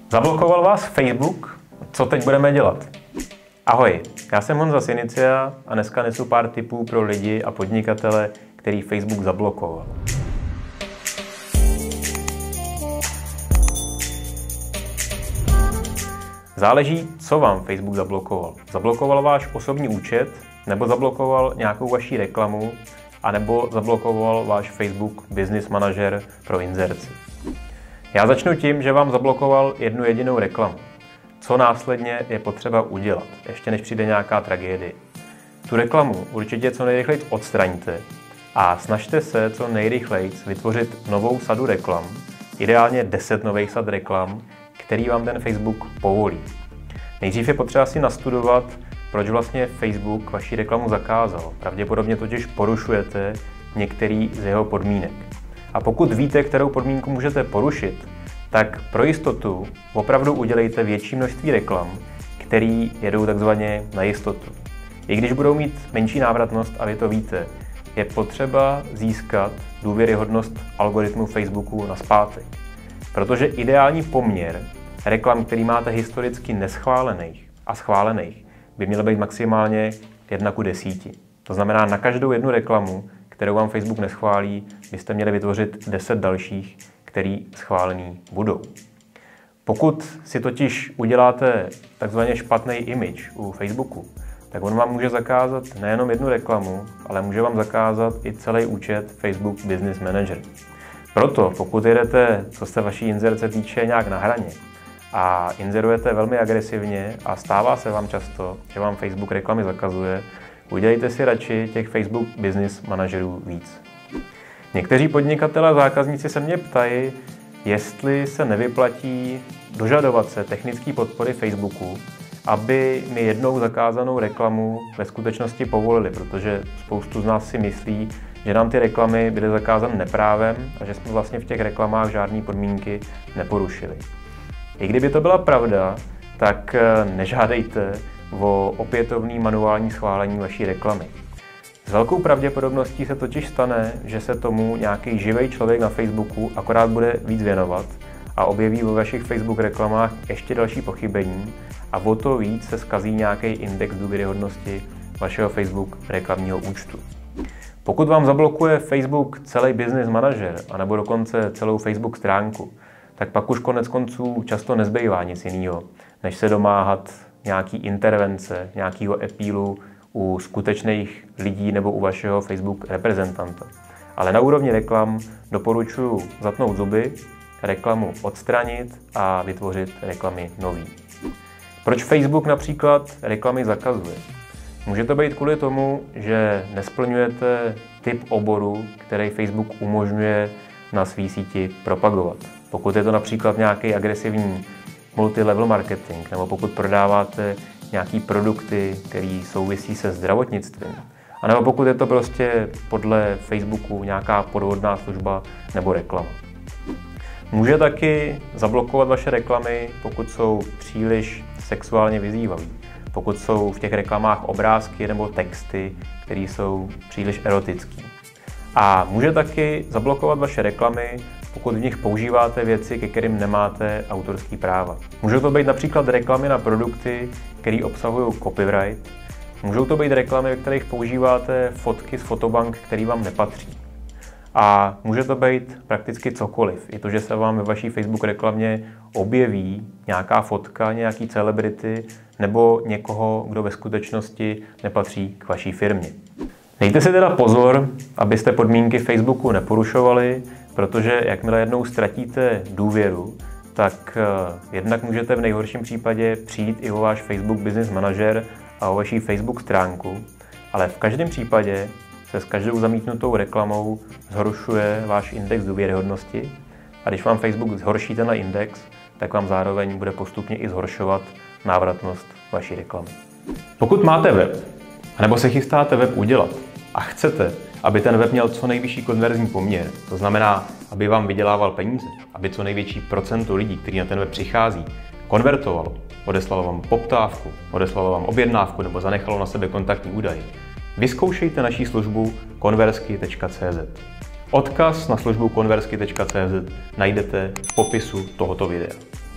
Zablokoval vás Facebook? Co teď budeme dělat? Ahoj, já jsem Honza z Inicia a dneska nesu pár tipů pro lidi a podnikatele, který Facebook zablokoval. Záleží, co vám Facebook zablokoval. Zablokoval váš osobní účet, nebo zablokoval nějakou vaši reklamu, anebo zablokoval váš Facebook Business Manager pro inzerci. Já začnu tím, že vám zablokoval jednu jedinou reklamu. Co následně je potřeba udělat, ještě než přijde nějaká tragédie. Tu reklamu určitě co nejrychleji odstraňte a snažte se co nejrychleji vytvořit novou sadu reklam, ideálně 10 nových sad reklam, který vám ten Facebook povolí. Nejdřív je potřeba si nastudovat, proč vlastně Facebook vaši reklamu zakázal. Pravděpodobně totiž porušujete některý z jeho podmínek. A pokud víte, kterou podmínku můžete porušit, tak pro jistotu opravdu udělejte větší množství reklam, který jedou takzvaně na jistotu. I když budou mít menší návratnost a vy to víte, je potřeba získat důvěryhodnost algoritmu Facebooku nazpátek. Protože ideální poměr reklam, který máte historicky neschválených a schválených, by měl být maximálně 1:10. To znamená, na každou jednu reklamu, kterou vám Facebook neschválí, byste měli vytvořit 10 dalších, který schválený budou. Pokud si totiž uděláte takzvaně špatný image u Facebooku, tak on vám může zakázat nejenom jednu reklamu, ale může vám zakázat i celý účet Facebook Business Manager. Proto, pokud jedete, co se vaší inzerce týče, nějak na hraně a inzerujete velmi agresivně a stává se vám často, že vám Facebook reklamy zakazuje, udělejte si radši těch Facebook Business Managerů víc. Někteří podnikatelé a zákazníci se mě ptají, jestli se nevyplatí dožadovat se technické podpory Facebooku, aby mi jednou zakázanou reklamu ve skutečnosti povolili, protože spoustu z nás si myslí, že nám ty reklamy byly zakázány neprávem a že jsme vlastně v těch reklamách žádné podmínky neporušili. I kdyby to byla pravda, tak nežádejte o opětovný manuální schválení vaší reklamy. S velkou pravděpodobností se totiž stane, že se tomu nějaký živý člověk na Facebooku akorát bude víc věnovat a objeví ve vašich Facebook reklamách ještě další pochybení a o to víc se zkazí nějaký index důvěryhodnosti vašeho Facebook reklamního účtu. Pokud vám zablokuje Facebook celý Business Manager anebo dokonce celou Facebook stránku, tak pak už konec konců často nezbývá nic jiného, než se domáhat nějaký intervence, nějakého appealu u skutečných lidí nebo u vašeho Facebook reprezentanta. Ale na úrovni reklam doporučuji zatnout zuby, reklamu odstranit a vytvořit reklamy nový. Proč Facebook například reklamy zakazuje? Může to být kvůli tomu, že nesplňujete typ oboru, který Facebook umožňuje na své síti propagovat. Pokud je to například nějaký agresivní multilevel marketing, nebo pokud prodáváte nějaký produkty, které souvisí se zdravotnictvím, a nebo pokud je to prostě podle Facebooku nějaká podvodná služba nebo reklama. Může taky zablokovat vaše reklamy, pokud jsou příliš sexuálně vyzývavé, pokud jsou v těch reklamách obrázky nebo texty, které jsou příliš erotické. A může taky zablokovat vaše reklamy, pokud v nich používáte věci, ke kterým nemáte autorský práva. Můžou to být například reklamy na produkty, které obsahují copyright. Můžou to být reklamy, ve kterých používáte fotky z fotobank, které vám nepatří. A může to být prakticky cokoliv. I to, že se vám ve vaší Facebook reklamě objeví nějaká fotka, nějaký celebrity nebo někoho, kdo ve skutečnosti nepatří k vaší firmě. Dejte si teda pozor, abyste podmínky Facebooku neporušovali, protože jakmile jednou ztratíte důvěru, tak jednak můžete v nejhorším případě přijít i o váš Facebook Business Manager a o vaší Facebook stránku, ale v každém případě se s každou zamítnutou reklamou zhoršuje váš index důvěryhodnosti a když vám Facebook zhorší tenhle index, tak vám zároveň bude postupně i zhoršovat návratnost vaší reklamy. Pokud máte web, anebo se chystáte web udělat a chcete, aby ten web měl co nejvyšší konverzní poměr, to znamená, aby vám vydělával peníze, aby co největší procento lidí, kteří na ten web přichází, konvertovalo, odeslalo vám poptávku, odeslalo vám objednávku nebo zanechalo na sebe kontaktní údaje, vyzkoušejte naší službu konversky.cz. Odkaz na službu konversky.cz najdete v popisu tohoto videa.